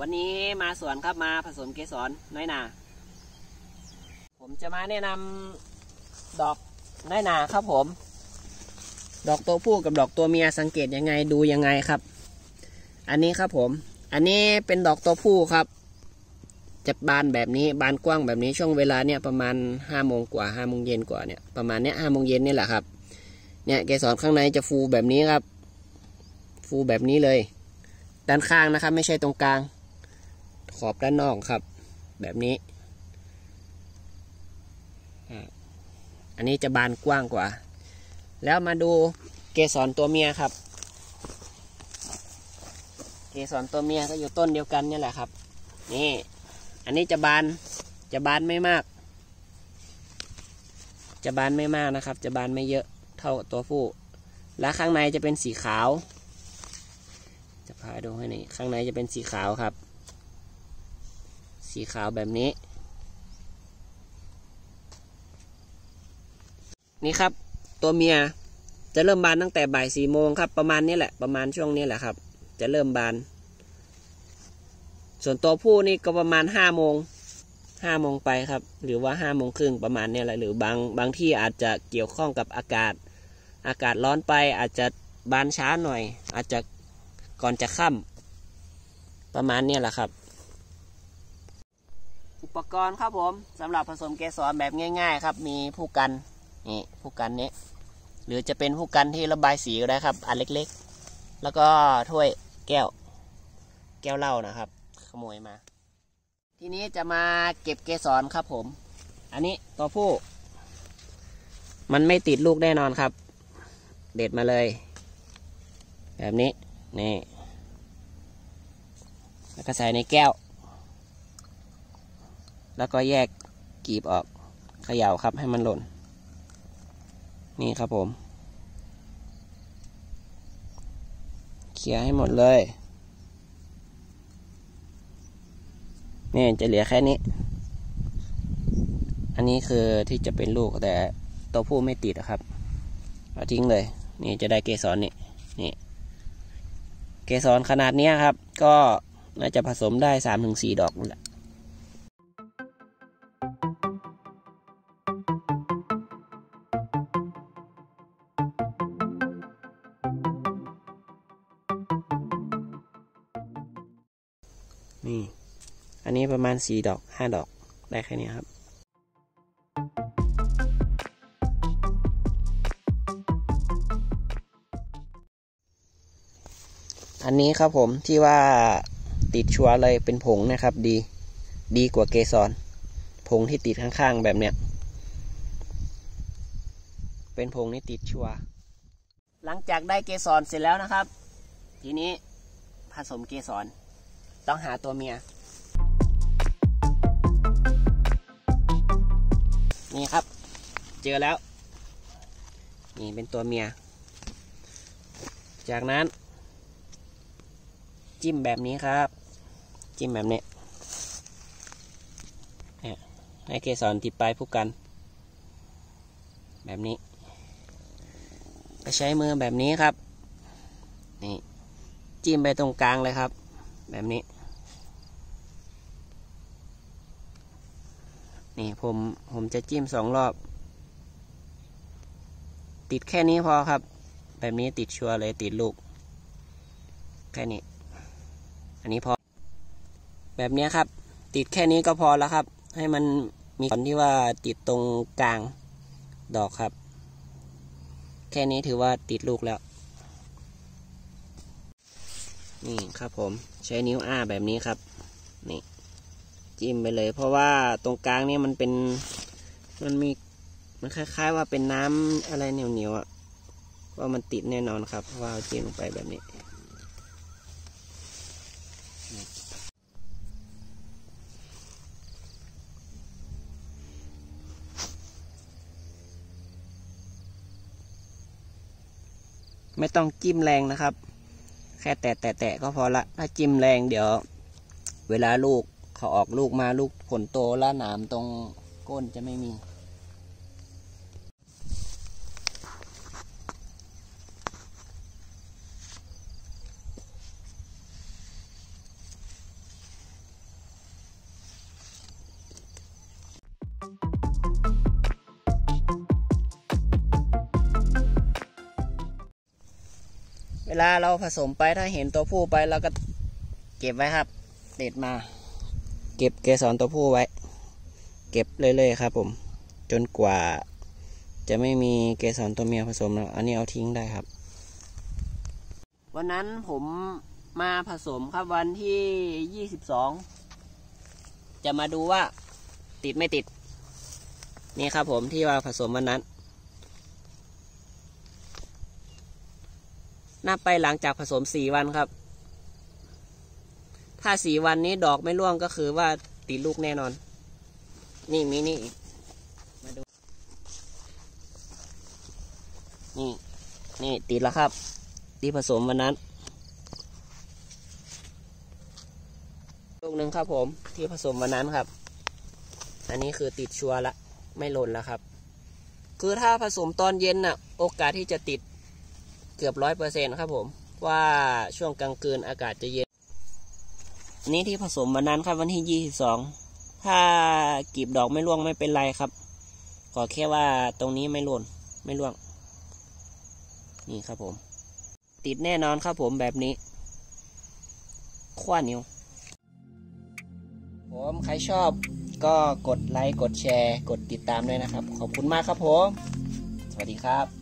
วันนี้มาสวนครับมาผสมเกสรน้อยนาผมจะมาแนะนำดอกน้อยนาครับผมดอกตัวผู้กับดอกตัวเมียสังเกตยังไงดูยังไงครับอันนี้ครับผมอันนี้เป็นดอกตัวผู้ครับจะบานแบบนี้บานกว้างแบบนี้ช่วงเวลาเนี่ยประมาณ5 โมงกว่า5 โมงเย็นกว่าเนี่ยประมาณเนี้ย5 โมงเย็นนี่แหละครับเนี่ยเกสรข้างในจะฟูแบบนี้ครับฟูแบบนี้เลยด้านข้างนะครับไม่ใช่ตรงกลางขอบด้านนอกครับแบบนี้อันนี้จะบานกว้างกว่าแล้วมาดูเกสรตัวเมียครับเกสรตัวเมียก็อยู่ต้นเดียวกันนี่แหละครับนี่อันนี้จะบานไม่มากจะบานไม่มากนะครับจะบานไม่เยอะเท่าตัวผู้และข้างในจะเป็นสีขาวจะพาดูให้นี่ข้างในจะเป็นสีขาวครับสีขาวแบบนี้นี่ครับตัวเมียจะเริ่มบานตั้งแต่บ่าย4 โมงครับประมาณนี้แหละประมาณช่วงนี้แหละครับจะเริ่มบานส่วนตัวผู้นี่ก็ประมาณ5 โมงไปครับหรือว่า5 โมงครึ่งประมาณนี้แหละหรือบางที่อาจจะเกี่ยวข้องกับอากาศร้อนไปอาจจะบานช้าหน่อยอาจจะก่อนจะค่ำประมาณนี้แหละครับอุปกรณ์ครับผมสำหรับผสมเกสรแบบง่ายๆครับมีผู้กันนี่ผู้กันนี้หรือจะเป็นผู้กันที่ระบายสีก็ได้ครับอันเล็กๆแล้วก็ถ้วยแก้วเหล้านะครับขโมยมาทีนี้จะมาเก็บเกสรครับผมอันนี้ตัวผู้มันไม่ติดลูกแน่นอนครับเด็ดมาเลยแบบนี้นี่แล้วก็ใส่ในแก้วแล้วก็แยกกีบออกเขย่าครับให้มันหล่นนี่ครับผมเขี่ยให้หมดเลยนี่จะเหลือแค่นี้อันนี้คือที่จะเป็นลูกแต่ตัวผู้ไม่ติดนะครับเอาทิ้งเลยนี่จะได้เกสรนี่เกสรขนาดนี้ครับก็น่าจะผสมได้ 3-4 ดอกนั่นแหละนี่อันนี้ประมาณ4 ดอก 5 ดอกได้แค่นี้ครับอันนี้ครับผมที่ว่าติดชัวร์เลยเป็นผงนะครับดีกว่าเกสรผงที่ติดข้างๆแบบเนี้ยเป็นผงนี่ติดชัวร์หลังจากได้เกสรเสร็จแล้วนะครับทีนี้ผสมเกสรต้องหาตัวเมียนี่ครับเจอแล้วนี่เป็นตัวเมียจากนั้นจิ้มแบบนี้ครับจิ้มแบบนี้ให้เกสรติดปลายผู้กันแบบนี้ก็ใช้มือแบบนี้ครับนี่จิ้มไปตรงกลางเลยครับแบบนี้นี่ผมจะจิ้ม2 รอบติดแค่นี้พอครับแบบนี้ติดชัวร์เลยติดลูกแค่นี้อันนี้พอแบบนี้ครับติดแค่นี้ก็พอแล้วครับให้มันมีผลที่ว่าติดตรงกลางดอกครับแค่นี้ถือว่าติดลูกแล้วนี่ครับผมใช้นิ้วอ้าแบบนี้ครับนี่จิ้มไปเลยเพราะว่าตรงกลางนี่มันคล้ายๆว่าเป็นน้ำอะไรเหนียวๆอ่ะว่ามันติดแน่นอนครับเพราะว่าจิ้มลงไปแบบนี้ไม่ต้องจิ้มแรงนะครับแค่แตะก็พอละถ้าจิ้มแรงเดี๋ยวเวลาลูกเขาออกลูกมาลูกผลโตแล้วหนามตรงก้นจะไม่มีเวลาเราผสมไปถ้าเห็นตัวผู้ไปเราก็เก็บไว้ครับเด็ดมาเก็บเกสรตัวผู้ไว้เก็บเรื่อยๆครับผมจนกว่าจะไม่มีเกสรตัวเมียผสมแล้วอันนี้เอาทิ้งได้ครับวันนั้นผมมาผสมครับวันที่22จะมาดูว่าติดไม่ติดนี่ครับผมที่ว่าผสมวันนั้นนับไปหลังจากผสม4 วันครับถ้า4 วันนี้ดอกไม่ร่วงก็คือว่าติดลูกแน่นอนนี่มีนี่อีกมาดูนี่ติดแล้วครับที่ผสมวันนั้นลูกหนึ่งครับผมที่ผสมวันนั้นครับอันนี้คือติดชัวร์ละไม่หล่นแล้วครับคือถ้าผสมตอนเย็นน่ะโอกาสที่จะติดเกือบ100%ครับผมว่าช่วงกลางคืนอากาศจะเย็นนี่ที่ผสมวันนั้นครับวันที่22ถ้ากีบดอกไม่ร่วงไม่เป็นไรครับขอแค่ว่าตรงนี้ไม่หล่นไม่ร่วงนี่ครับผมติดแน่นอนครับผมแบบนี้คว้านิ้วผมใครชอบก็กดไลค์กดแชร์กดติดตามด้วยนะครับขอบคุณมากครับผมสวัสดีครับ